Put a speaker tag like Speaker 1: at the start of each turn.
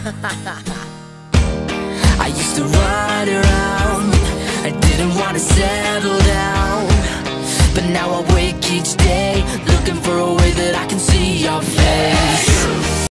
Speaker 1: I used to run around, I didn't want to settle down, but now I wake each day looking for a